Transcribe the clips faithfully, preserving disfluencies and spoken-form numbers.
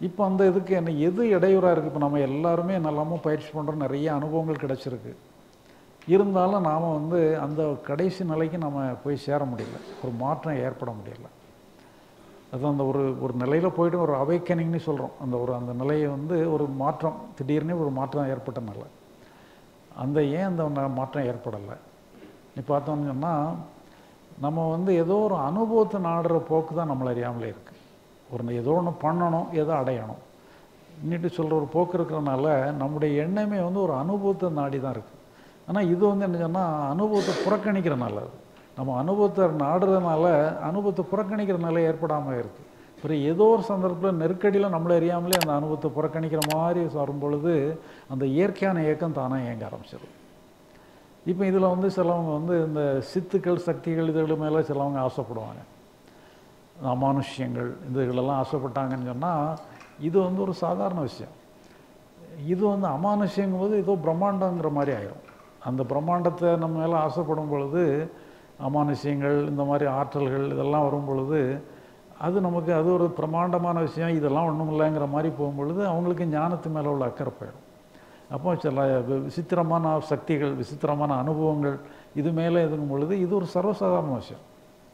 இப்போ அந்த இதுக்கு என்ன எது இடையூறாக இருக்குது? இப்போ நம்ம எல்லாருமே நல்லாமோ பயிற்சி பண்ணுறோம், நிறைய அனுபவங்கள் கிடச்சிருக்கு. இருந்தாலும் நாம் வந்து அந்த கடைசி நிலைக்கு நம்ம போய் சேர முடியல, ஒரு மாற்றம் ஏற்பட முடியல. அது அந்த ஒரு ஒரு நிலையில் போய்ட்டு ஒரு அவேக்கனிங்னு சொல்கிறோம். அந்த ஒரு அந்த நிலையை வந்து ஒரு மாற்றம், திடீர்னு ஒரு மாற்றம் ஏற்பட்ட நிலை. அந்த ஏன் அந்த மாற்றம் ஏற்படலை நீ பார்த்தோம்னு சொன்னால், நம்ம வந்து ஏதோ ஒரு அனுபவத்தை நாடுற போக்கு தான் நம்மளை அறியாமலே இருக்குது. ஒரு ஏதோ ஒன்று பண்ணணும், ஏதோ அடையணும் இன்னிட்டு சொல்கிற ஒரு போக்கு இருக்கிறனால நம்முடைய எண்ணமே வந்து ஒரு அனுபவத்தை நாடி தான் இருக்குது. ஆனால் இது வந்து என்ன சொன்னால், அனுபவத்தை புறக்கணிக்கிறனால, நம்ம அனுபவத்தை நாடுறதுனால அனுபவத்தை புறக்கணிக்கிறனால ஏற்படாமல் இருக்குது. அப்புறம் ஏதோ ஒரு சந்தர்ப்பத்தில் நெருக்கடியில் நம்மளை அறியாமலே அந்த அனுபவத்தை புறக்கணிக்கிற மாதிரி வரும் பொழுது அந்த இயற்கையான இயக்கம் தானாக இயங்க ஆரம்பிச்சிடும். இப்போ இதில் வந்து சிலவங்க வந்து இந்த சித்துக்கள் சக்திகள் இதுகள் மேலே சிலவங்க ஆசைப்படுவாங்க, அமானுஷ்யங்கள் இதுகளெல்லாம் ஆசைப்பட்டாங்கன்னு சொன்னால் இது வந்து ஒரு சாதாரண விஷயம். இது வந்து அமானுஷ்யங்கும் போது ஏதோ பிரம்மாண்டங்கிற மாதிரி ஆயிரும். அந்த பிரம்மாண்டத்தை நம்ம மேலே ஆசைப்படும் பொழுது அமானுஷ்யங்கள் இந்த மாதிரி ஆற்றல்கள் இதெல்லாம் வரும் பொழுது அது நமக்கு அது ஒரு பிரம்மாண்டமான விஷயம், இதெல்லாம் ஒன்றும் இல்லைங்கிற மாதிரி போகும்பொழுது அவங்களுக்கு ஞானத்து மேலே உள்ள அக்கறை போயிடும். அப்போ சில விசித்திரமான சக்திகள், விசித்திரமான அனுபவங்கள் இது மேலே இதுங்கும் பொழுது இது ஒரு சர்வசாதாரண விஷயம்.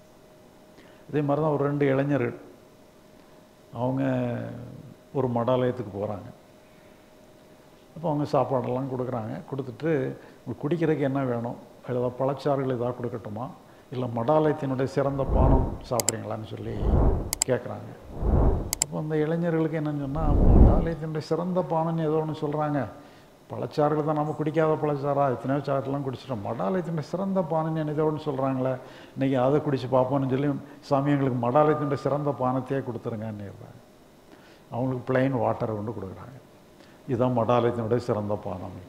இதே மாதிரி தான் ஒரு ரெண்டு இளைஞர்கள் அவங்க ஒரு மடாலயத்துக்கு போகிறாங்க. அப்போ அவங்க சாப்பாடெல்லாம் கொடுக்குறாங்க. கொடுத்துட்டு உங்களுக்கு குடிக்கிறதுக்கு என்ன வேணும், ஏதாவது பழச்சாறுகள் ஏதாவது கொடுக்கட்டுமா, இல்லை மடாலயத்தினுடைய சிறந்த பானம் சாப்பிட்றீங்களான்னு சொல்லி கேட்குறாங்க. அப்போ அந்த இளைஞர்களுக்கு என்னன்னு சொன்னால், மடாலயத்தினுடைய சிறந்த பானம்னு ஏதோ ஒன்று சொல்கிறாங்க, பழச்சாறுகள் தான் நம்ம குடிக்காத பழச்சாரா, எத்தனையோ சாறுலாம் குடிச்சிட்டோம், மடாலயத்தினுடைய சிறந்த பானம்னு ஏதோ ஒன்று சொல்கிறாங்களே, இன்றைக்கி அதை குடித்து பார்ப்போம்னு சொல்லி சாமி எங்களுக்கு மடாலயத்தினுடைய சிறந்த பானத்தையே கொடுத்துருங்கன்னு இருக்காங்க. அவங்களுக்கு பிளெயின் வாட்டரை கொண்டு கொடுக்குறாங்க, இதுதான் மடாலயத்தினுடைய சிறந்த பானம்.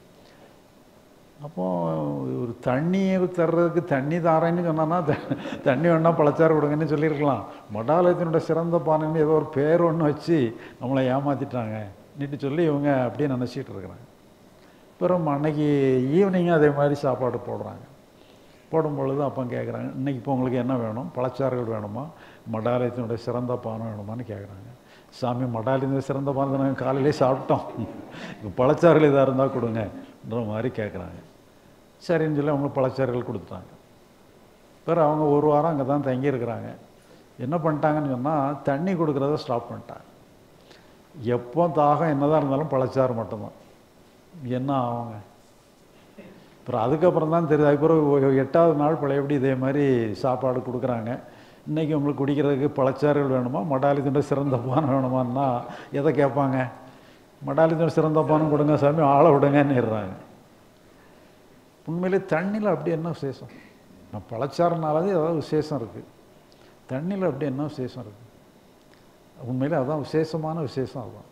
அப்போது ஒரு தண்ணியை தர்றதுக்கு தண்ணி தாரேன்னு சொன்னான்னா தண்ணி வேணால் பழச்சாறு கொடுங்கன்னு சொல்லியிருக்கலாம். மடாலயத்தினுடைய சிறந்த பானைன்னு ஏதோ ஒரு பேர் ஒன்று வச்சு நம்மளை ஏமாற்றிட்டாங்க நீட்டு சொல்லி இவங்க அப்படியே நினச்சிட்டு இருக்கிறாங்க. அப்புறம் அன்னைக்கு ஈவினிங்கும் அதே மாதிரி சாப்பாடு போடுறாங்க. போடும் பொழுது அப்போ கேட்குறாங்க, இன்றைக்கி இப்போ உங்களுக்கு என்ன வேணும், பழச்சாறுகள் வேணுமா, மடாலயத்தினுடைய சிறந்த பானம் வேணுமான்னு கேட்குறாங்க. சாமி மடாலயத்தினுடைய சிறந்த பானத்தை நாங்கள் காலையிலே சாப்பிட்டோம், இப்போ பழச்சாறுகள் இதாக இருந்தால் கொடுங்கன்ற மாதிரி கேட்குறாங்க. சரின்னு சொல்லி அவங்க பழச்சாறுகள் கொடுத்துட்டாங்க. பிறகு அவங்க ஒரு வாரம் அங்கே தான் தங்கியிருக்கிறாங்க. என்ன பண்ணிட்டாங்கன்னு சொன்னால், தண்ணி கொடுக்குறத ஸ்டாப் பண்ணிட்டாங்க. எப்போ தாகம் என்னதான் இருந்தாலும் பழச்சாறு மட்டும்தான். என்ன ஆகுங்க? அப்புறம் அதுக்கப்புறம் தான் தெரியுது. அதுக்கப்புறம் எட்டாவது நாள் பழையபடி இதே மாதிரி சாப்பாடு கொடுக்குறாங்க. இன்றைக்கி உங்களுக்கு குடிக்கிறதுக்கு பழச்சாறுகள் வேணுமா, மடாலயத்தினுடைய சிறந்த பானம் வேணுமான்னா எதை கேட்பாங்க? மடாலயத்தினுடைய சிறந்த பானம் கொடுங்க சாமி, ஆளை விடுங்கன்னுறாங்க. உண்மையிலே தண்ணியில் அப்படி என்ன விசேஷம்? நான் பழச்சாறுனாலே ஏதாவது விசேஷம் இருக்குது, தண்ணியில் அப்படி என்ன விசேஷம் இருக்குது? உண்மையிலே அதுதான் விசேஷமான விசேஷம். அதுதான்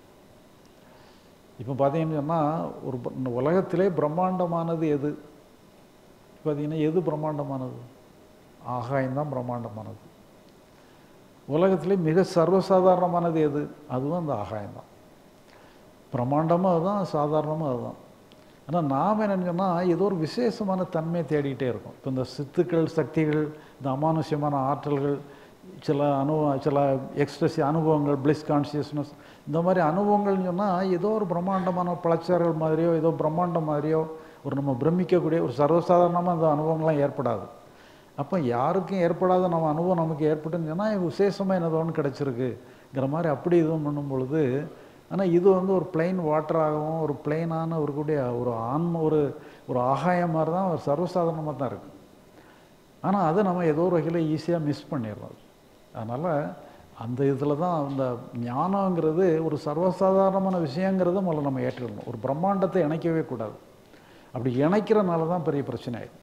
இப்போ பார்த்தீங்கன்னு சொன்னால், ஒரு உலகத்திலே பிரம்மாண்டமானது எது பார்த்தீங்கன்னா, எது பிரம்மாண்டமானது? ஆகாயம்தான் பிரம்மாண்டமானது. உலகத்திலே மிக சர்வசாதாரணமானது எது? அதுவும் அந்த ஆகாயம்தான். பிரம்மாண்டமும் அதுதான், சாதாரணமும் அதுதான். ஆனால் நாம் என்னென்னு சொன்னால், ஏதோ ஒரு விசேஷமான தன்மையை தேடிக்கிட்டே இருக்கும். இப்போ இந்த சித்துக்கள் சக்திகள், இந்த அமானுஷ்யமான ஆற்றல்கள், சில அனுபவ சில எக்ஸ்ட்ரஸி அனுபவங்கள், பிளிஸ் கான்சியஸ்னஸ், இந்த மாதிரி அனுபவங்கள்னு சொன்னால் ஏதோ ஒரு பிரம்மாண்டமான பழச்சாறுகள் மாதிரியோ ஏதோ பிரம்மாண்டம் மாதிரியோ ஒரு நம்ம பிரமிக்கக்கூடிய ஒரு சர்வசாதாரணமாக அந்த அனுபவங்கள்லாம் ஏற்படாது. அப்போ யாருக்கும் ஏற்படாத நம்ம அனுபவம் நமக்கு ஏற்பட்டுன்னு சொன்னால் விசேஷமாக என்னதோ ஒன்று கிடச்சிருக்குங்கிற மாதிரி அப்படி இதுவும் பண்ணும் பொழுது, ஆனால் இது வந்து ஒரு பிளெயின் வாட்டராகவும் ஒரு பிளெயினான ஒரு கூடிய ஒரு ஆன்ம ஒரு ஒரு ஆகாயம் மாதிரி தான், ஒரு சர்வசாதாரணமாக தான் இருக்குது. ஆனால் அதை நம்ம ஏதோ ஒரு வகையில் ஈஸியாக மிஸ் பண்ணிடுறோம். அதனால் அந்த இதில் தான் அந்த ஞானங்கிறது ஒரு சர்வசாதாரணமான விஷயங்கிறத முதல்ல நம்ம ஏற்றுக்கணும். ஒரு பிரம்மாண்டத்தை இணைக்கவே கூடாது. அப்படி இணைக்கிறனால தான் பெரிய பிரச்சனை ஆயிடும்.